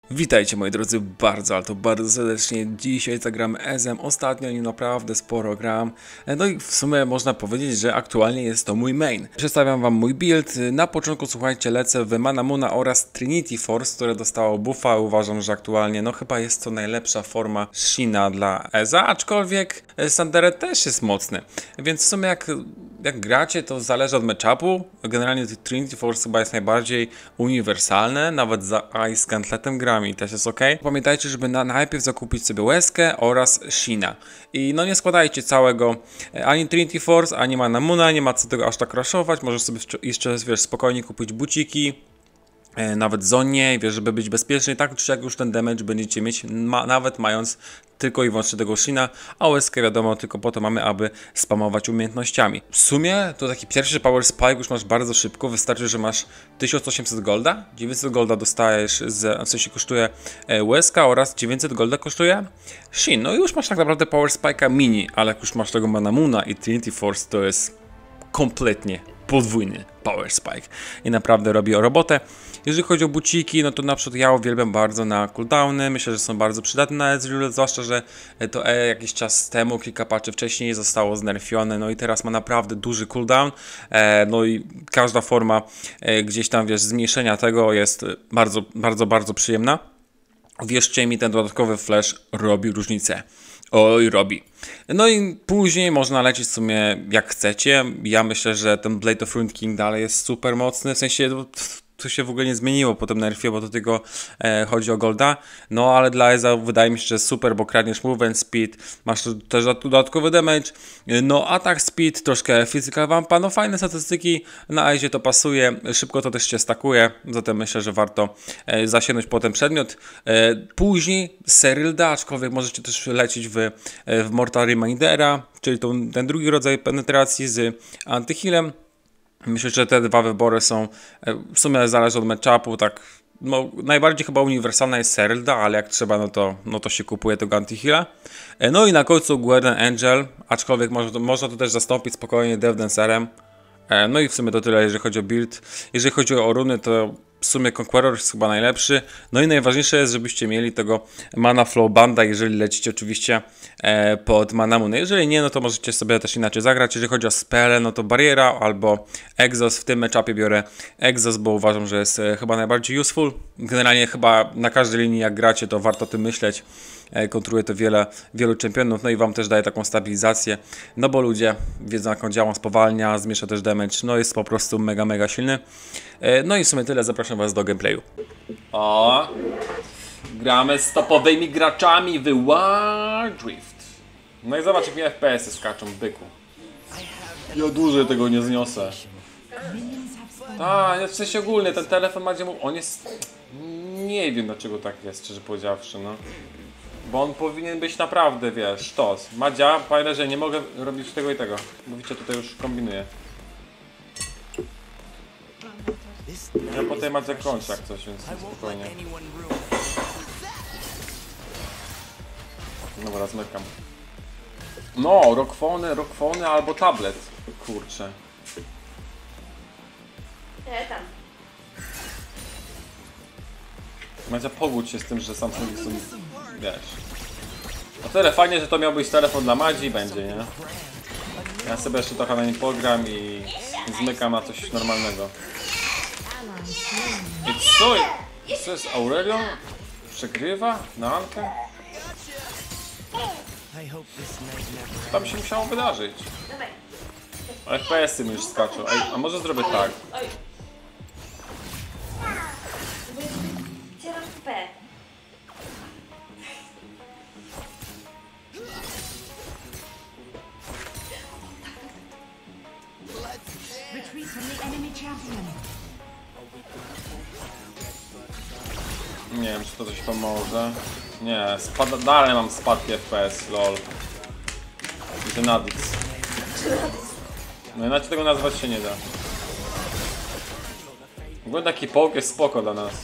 Witajcie moi drodzy bardzo, ale to bardzo serdecznie. Dzisiaj zagramy Ezem. Ostatnio nie naprawdę sporo gram. No i w sumie można powiedzieć, że aktualnie jest to mój main. Przedstawiam wam mój build. Na początku słuchajcie, lecę w Manamuna oraz Trinity Force, które dostało buffa. Uważam, że aktualnie no chyba jest to najlepsza forma Shina dla Eza, aczkolwiek Sandere też jest mocny. Więc w sumie jak gracie, to zależy od matchupu. Generalnie Trinity Force chyba jest najbardziej uniwersalne, nawet za Ice Gauntletem grami też jest ok. Pamiętajcie, żeby najpierw zakupić sobie łezkę oraz Shina. I no nie składajcie całego ani Trinity Force, ani Manamuna, nie ma co tego aż tak raszować. Możesz sobie jeszcze wiesz, spokojnie kupić buciki. Nawet zonie, wiesz, żeby być bezpieczny, tak czy jak już ten damage będziecie mieć, nawet mając tylko i wyłącznie tego Shina, a łezkę wiadomo tylko po to mamy, aby spamować umiejętnościami. W sumie to taki pierwszy power spike już masz bardzo szybko, wystarczy, że masz 1800 golda, 900 golda dostajesz, w sensie kosztuje łezka oraz 900 golda kosztuje Shin. No i już masz tak naprawdę power spike'a mini, ale jak już masz tego Manamuna i Trinity Force, to jest kompletnie podwójny power spike i naprawdę robi robotę. Jeżeli chodzi o buciki, no to na przykład ja uwielbiam bardzo na cooldowny, myślę, że są bardzo przydatne na Ezreal, zwłaszcza, że to jakiś czas temu, kilka patchy wcześniej zostało znerfione, no i teraz ma naprawdę duży cooldown, no i każda forma gdzieś tam, wiesz, zmniejszenia tego jest bardzo przyjemna. Wierzcie mi, ten dodatkowy flash robi różnicę. Oj, robi. No i później można lecieć w sumie jak chcecie. Ja myślę, że ten Blade of Ruined King dalej jest super mocny, w sensie to się w ogóle nie zmieniło po tym nerfie, bo do tego chodzi o golda. No ale dla Eza wydaje mi się, że jest super, bo kradniesz movement speed, masz też dodatkowy damage, no attack speed, troszkę physical vampa, no fajne statystyki, na Ezie to pasuje, szybko to też się stakuje, zatem myślę, że warto zasięgnąć po ten przedmiot. Później Serylda, aczkolwiek możecie też lecieć w Mortal Remindera, czyli ten drugi rodzaj penetracji z antyhealem. Myślę, że te dwa wybory są, w sumie zależy od matchupu, tak, no najbardziej chyba uniwersalna jest Serylda, ale jak trzeba, no to się kupuje tego anti-heala. No i na końcu Guardian Angel, aczkolwiek można to też zastąpić spokojnie Death Dancerem. No i w sumie to tyle, jeżeli chodzi o build. Jeżeli chodzi o runy, to w sumie Conqueror jest chyba najlepszy. No i najważniejsze jest, żebyście mieli tego Mana Flow Banda, jeżeli lecicie oczywiście pod Manamuna. Jeżeli nie, no to możecie sobie też inaczej zagrać. Jeżeli chodzi o spele, no to Bariera albo Exhaust. W tym matchupie biorę Exhaust, bo uważam, że jest chyba najbardziej useful. Generalnie chyba na każdej linii jak gracie, to warto o tym myśleć. Kontruje to wielu czempionów, no i wam też daje taką stabilizację, no bo ludzie wiedzą, jak on działa, spowalnia, zmniejsza też damage, no jest po prostu mega silny. No i w sumie tyle, zapraszam was do gameplayu. O, gramy z topowymi graczami w Wild Rift. No i zobacz, jak mi FPS-y skaczą, byku. Ja dłużej tego nie zniosę. W sensie ogólnie ten telefon ma, on jest... Nie wiem, dlaczego tak jest, szczerze powiedziawszy, no. Bo on powinien być naprawdę, wiesz, sztos. Madzia, pamiętaj, że nie mogę robić tego i tego. Bo wiecie, tutaj już kombinuję. Ja potem Madzia kończę jak coś, więc spokojnie. Dobra, zmykam. No, rockfony albo tablet. Kurczę. Tam. Madzia, pogódź się z tym, że Samsungi są, wiesz. O tyle fajnie, że to miał być telefon dla Madzi i będzie, nie? Ja sobie jeszcze trochę na nim pogram i zmykam na coś normalnego. I co jest Aurelion? Przegrywa? Na Ankę? Co tam się musiało wydarzyć? Ale FPS-y mi już skaczą. Ej, a może zrobię tak? Nie wiem, czy to coś pomoże. Nie, dalej mam spadki FPS, lol. I ten Adix. No inaczej tego nazwać się nie da. W ogóle taki połk jest spoko dla nas.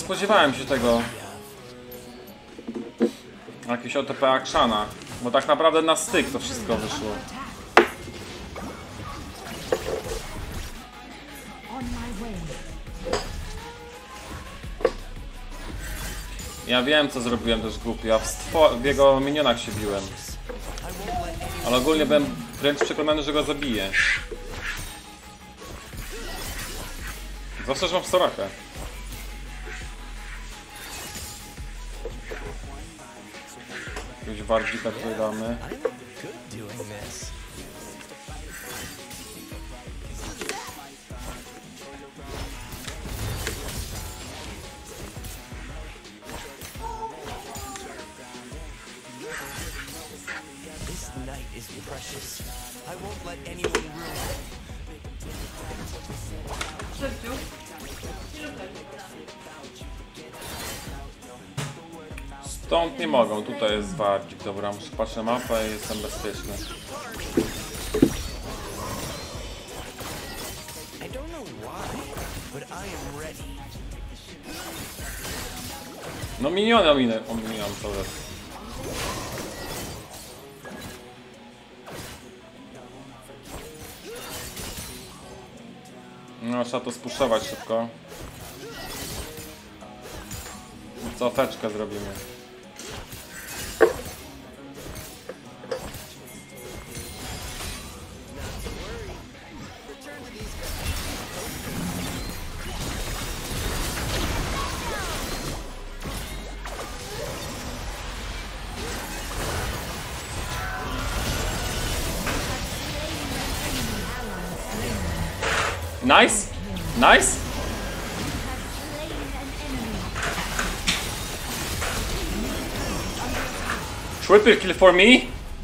spodziewałem się tego. Jakieś OTP Akshana. Bo tak naprawdę na styk to wszystko wyszło. Ja wiem, co zrobiłem też głupio. Ja w jego minionach się biłem. Ale ogólnie byłem wręcz przekonany, że go zabiję. Zawsze, że mam Sorakę. Jakiegoś Wardzika tutaj damy. Stąd nie mogą, tutaj jest Wardzik. Dobra, muszę patrzeć na mapę i jestem bezpieczny. No miniony ominąłem cały czas. No, trzeba to spuszować szybko. Cofeczkę zrobimy. Nice! Nice! Triple kill for me!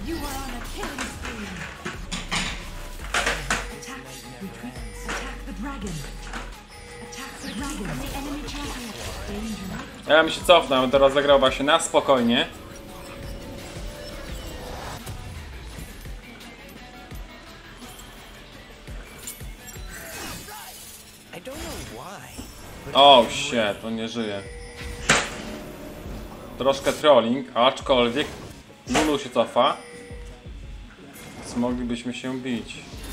Ja bym się cofnął, teraz zagrał właśnie na spokojnie. O, shit, on nie żyje. Troszkę trolling, aczkolwiek Lulu się cofa. Więc moglibyśmy się bić.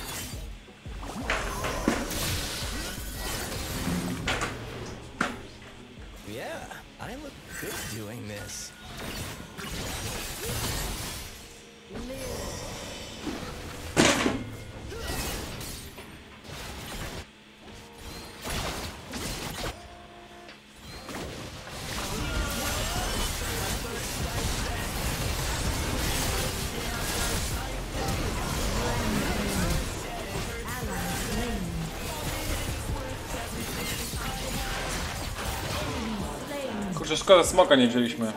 Kurczę, szkoda, smoka nie wzięliśmy.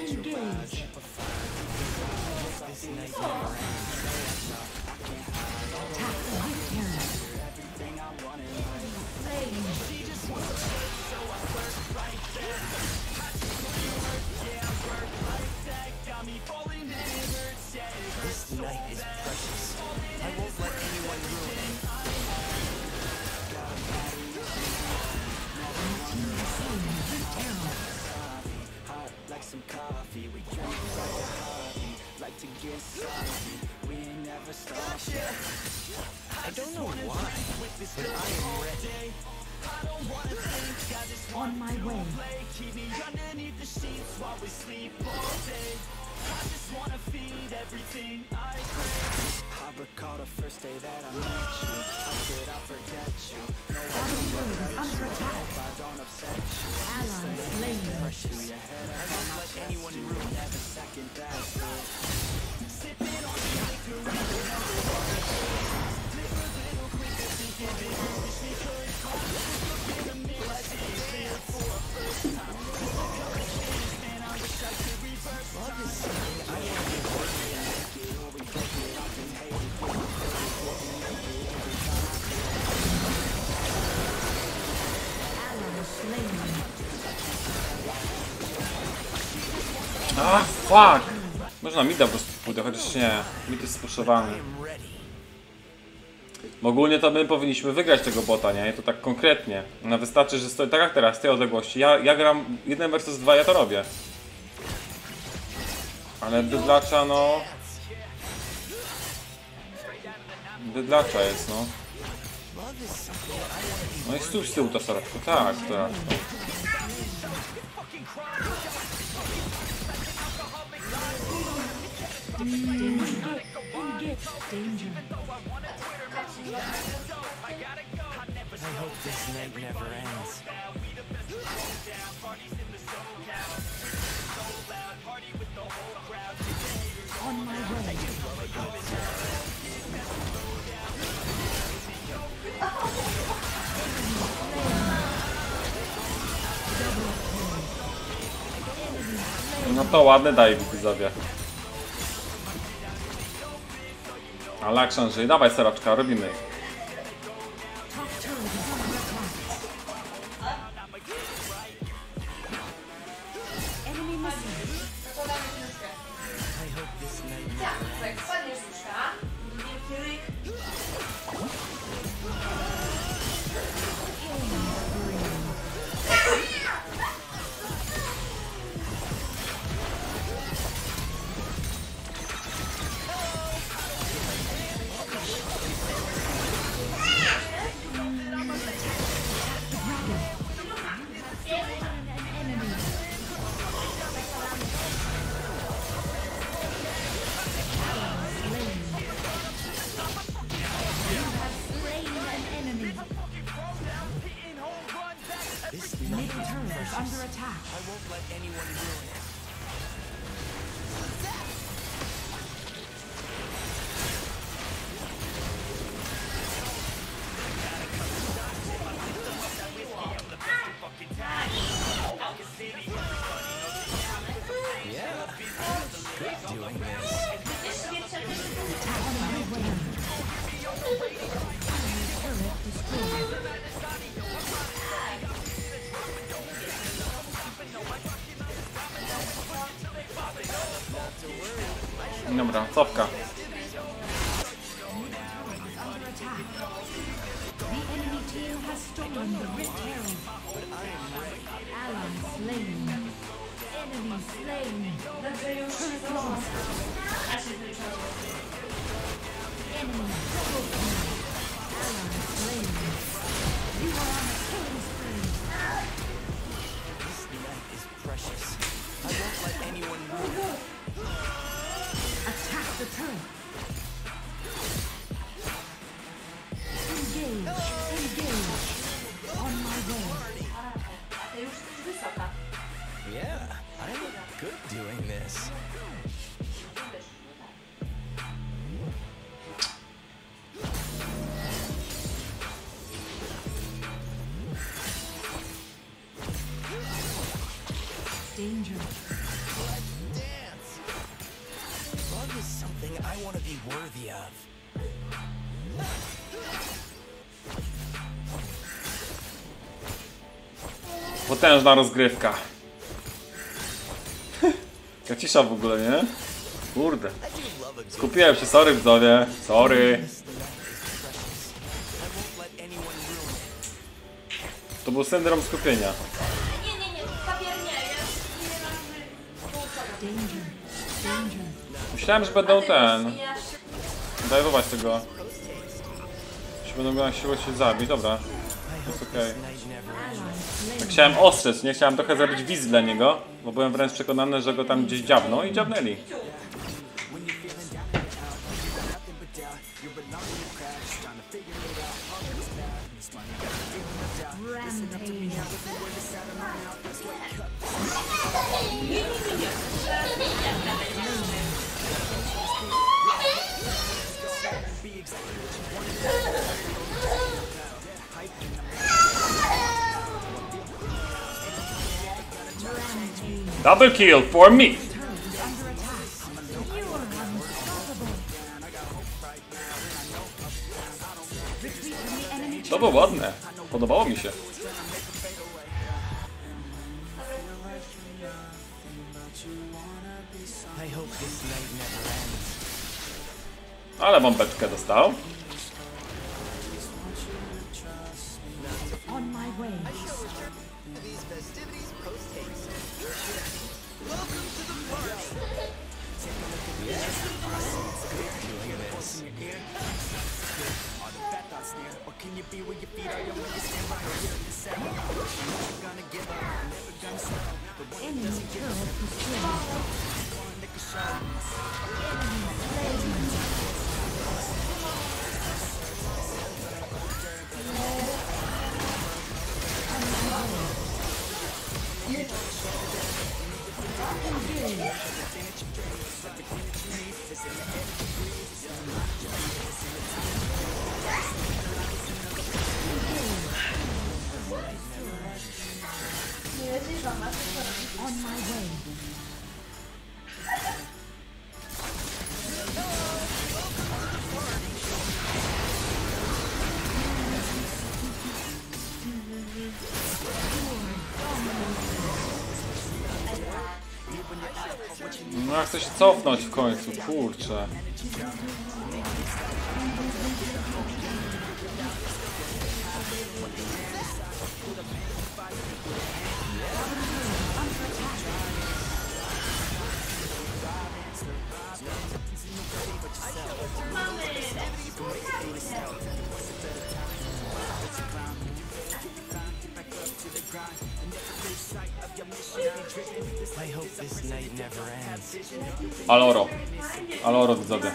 I don't know why, but I am ready. On my way. Keep me underneath the sheets while we sleep all day. I just wanna feed everything I crave. I recall the first day that I met you. How could I forget you? No, I don't under attack. I don't upset you. Ally slain. Precious. I don't let anyone ruin every second that's good. Sipping on the liquor, Ah, fuck! Można mida po prostu pójdę, chociaż nie. Mid jest spuszowany. Ogólnie to my powinniśmy wygrać tego bota, nie? I to tak konkretnie. No wystarczy, że stoi tak jak teraz, z tej odległości. Ja gram 1 versus 2, ja to robię. Ale bydlacza, no... Bydlacza jest, no. No i stój z tyłu to Soraczko, tak, Soraczko. I hope this night never ends. On my way. No to ładny dive, widzowie. Ale action żyje. Dawaj Soraczka, robimy. Enemy missing. I hope this night Tak, jak spadniesz z łóżka, wielki ryk. Middle turret is under attack. I won't let anyone ruin it. Doing this. Dobra, cofka. Under attack. The enemy team has stolen the Rift Herald. Ally slain. Enemy slain. Turret lost. Enemy double kill. Ally slain. You are on a killing spree. This night is precious. I won't let anyone ruin it. Attack the turret. Engage. Engage. On my way. Ty już jesteś wysoka. Yeah, I look good doing this. Danger. Dance. Love is something I want to be worthy of. Potężna rozgrywka. Jaka cisza w ogóle, nie? Kurde. Skupiłem się, sorry widzowie. Sorry. This night is precious. I won't let anyone ruin it. To był syndrom skupienia. Nie, papier nie, ja nie mam Danger. Danger. Myślałem, że będą ten... Ja się... dajwować tego. Że będą go na siłę się zabić, dobra. Jest okej. Night never Ally slain. Tak chciałem ostrzec, nie? Chciałem trochę zrobić wizję dla niego, bo byłem wręcz przekonany, że go tam gdzieś dziabną i dziabnęli. Rampage. Double kill for me! Turret is under attack. You are unstoppable. Retreat from the enemy To było ładne. Podobało mi się. I hope this night never ends. Ale bombeczkę dostał. Enemy turret on my way. No ja chcę się cofnąć w końcu, kurczę. I hope this night never ends. Aloro. Aloro widzowie.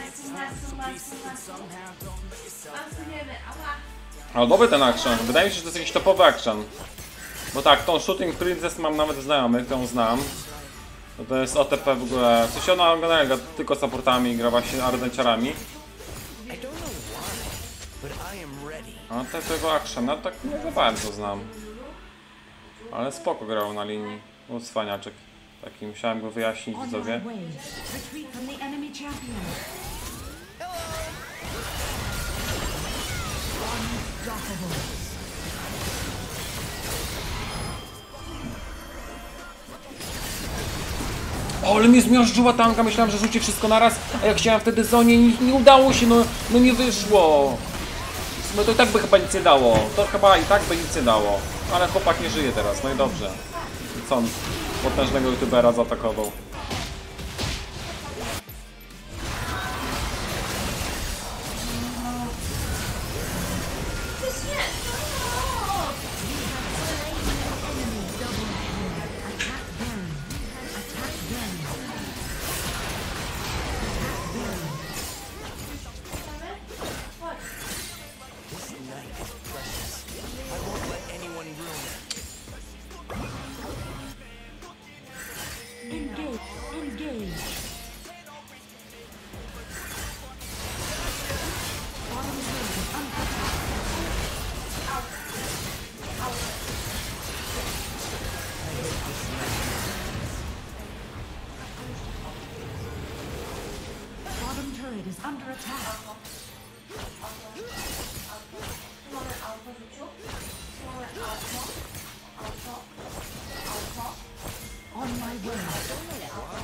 Ale dobry ten action. Wydaje mi się, że to jest jakiś topowy action. Bo tak, tą Shooting Princess mam nawet znajomych, którą znam. To jest OTP w ogóle. Coś ona generalnie gra tylko supportami, gra właśnie ardenciarami. A tego actiona tak nie za bardzo znam. Ale spoko grał na linii. No cwaniaczek. Taki musiałem go wyjaśnić On my widzowie. way. Retreat from the enemy champion. Unstoppable. O, ale mnie zmiażdżyła tanka, myślałem, że rzuci wszystko naraz, a jak chciałem wtedy zonie, nie udało się, no nie wyszło. W sumie to i tak by chyba nic nie dało. To chyba i tak by nic nie dało. Ale chłopak nie żyje teraz, no i dobrze. I co on potężnego youtubera zaatakował? Engage. Engage. Bottom turret is unprotected. Bottom turret is under attack. On my way.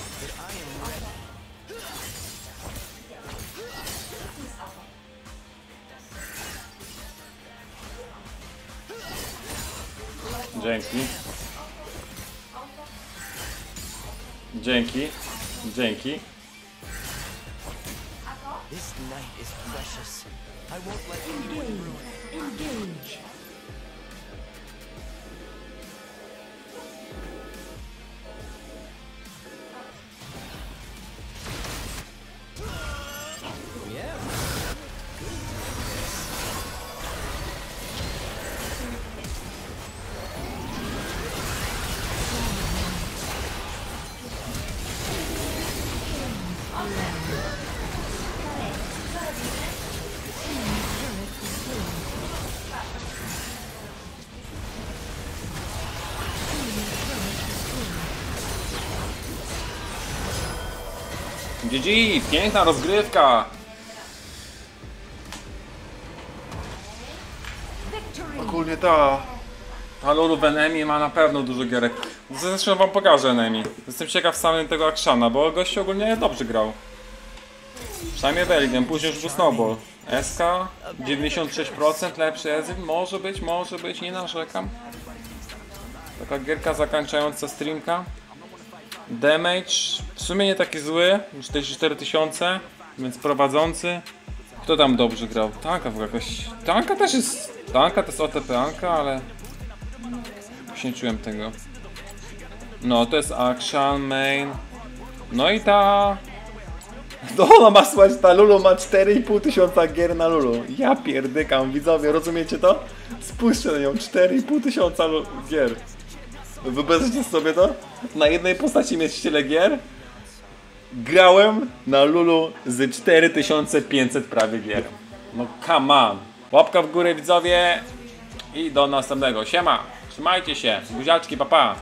Dzięki. Dzięki. Dzięki. This night is precious. I won't let anyone ruin it. Engage. GG, piękna rozgrywka. Ogólnie ta Aloro w Enemy ma na pewno dużo gierek. Zresztą wam pokażę Enemy. Jestem ciekaw samym tego actiona, bo gościu ogólnie dobrze grał. Przynajmniej Belgium, później już był Snowball. SK 96% lepszy Ezreal, może być, nie narzekam. Taka gierka zakończająca streamka. Damage w sumie nie taki zły, 44 000, więc prowadzący. Kto tam dobrze grał? Tanka w ogóle jakoś... Tanka też jest... Tanka to jest OTP Anka, ale... Już nie czułem tego. No, to jest Action, main. No i ta... No ona ma, słuchać, ta Lulu ma 4,5 tysiąca gier na Lulu. Ja pierdykam, widzowie, rozumiecie to? Spójrzcie na nią, 4,5 tysiąca gier. Wyobraźcie sobie to? Na jednej postaci mieć tyle gier? Grałem na Lulu z 4500 prawie gier. No come on. Łapka w górę, widzowie. I do następnego. Siema. Trzymajcie się. Buziaczki, papa.